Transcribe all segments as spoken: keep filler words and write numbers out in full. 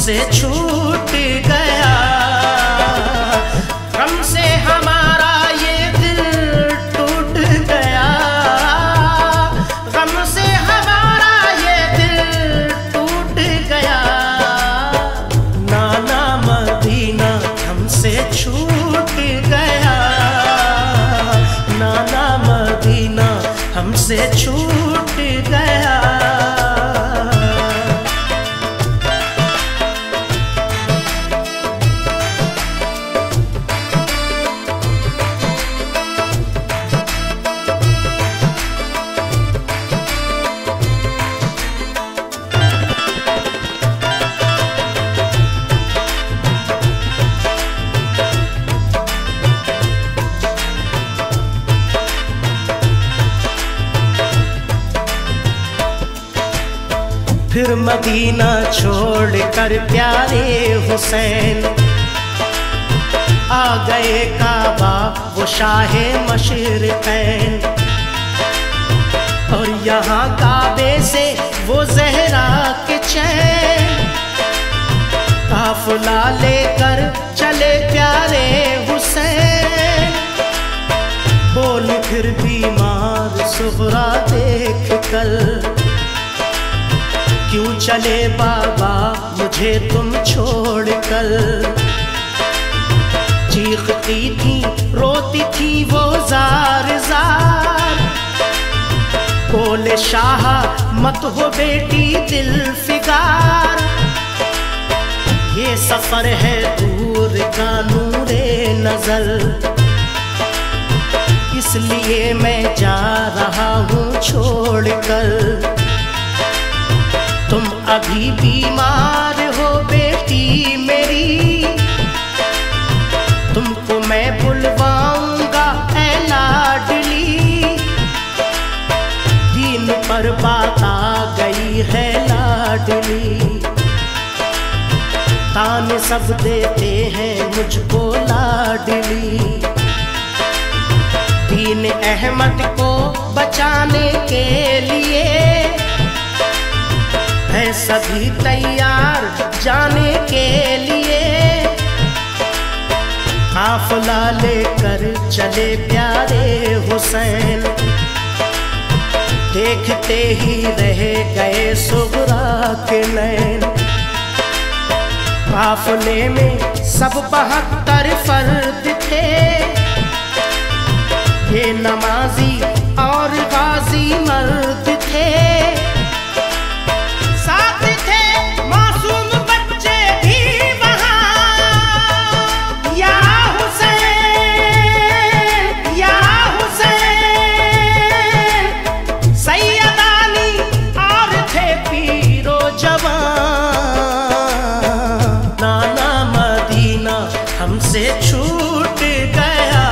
हमसे छूट गया। हमसे हमारा ये दिल टूट गया, हमसे हमारा ये दिल टूट गया। नाना मदीना हमसे छूट गया, नाना मदीना हमसे छूट गया। फिर मदीना छोड़कर प्यारे हुसैन आ गए काबा वो शाहे मशरिक़ैन। और यहाँ काबे से वो ज़हरा के चैन काफ़िला लेकर चले प्यारे हुसैन। बोल फिर बीमार सुग़रा देख कर, क्यों चले बाबा मुझे तुम छोड़कर। चीखती थी रोती थी वो जार जार, बोले शाह मत हो बेटी दिल फिगार। ये सफर है दूर का नूरे नजर, इसलिए मैं जा रहा हूँ छोड़कर। तुम अभी बीमार हो बेटी मेरी, तुमको मैं बुलवाऊंगा ऐ लाडली। दीन पर बात आ गई है लाडली, ताने सब देते हैं मुझको लाडली। दीन अहमद को बचाने के लिए है सभी तैयार जाने के लिए। काफिला लेकर चले प्यारे हुसैन, देखते ही रह गए सुग़रा के नैन। काफिले में सब बहत्तर फर्द थे, ये नमाजी और गाजी मर्द थे। हमसे छूट गया,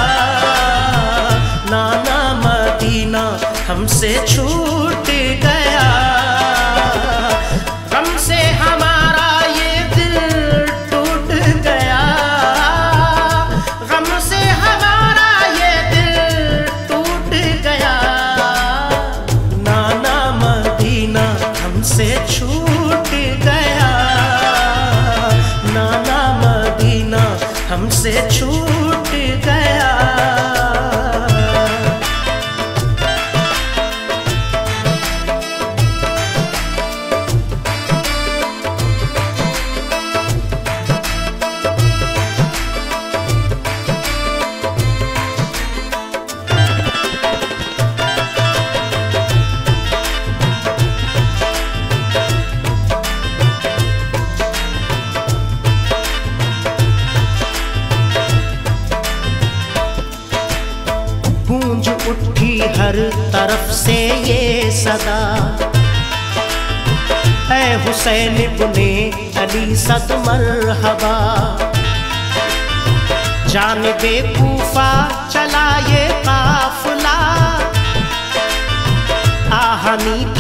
नाना मदीना हमसे छूट गया। हमसे हमारा ये दिल टूट गया, हमसे हमारा ये दिल टूट गया। नाना मदीना हमसे छूट गया, नाना मदीना हमसे छूट गया। गूंज उठी हर तरफ से ये सदा, ऐ हुसैन इब्ने अली सद मरहबा। जानिबे कूफा चला ये काफिला, आहनी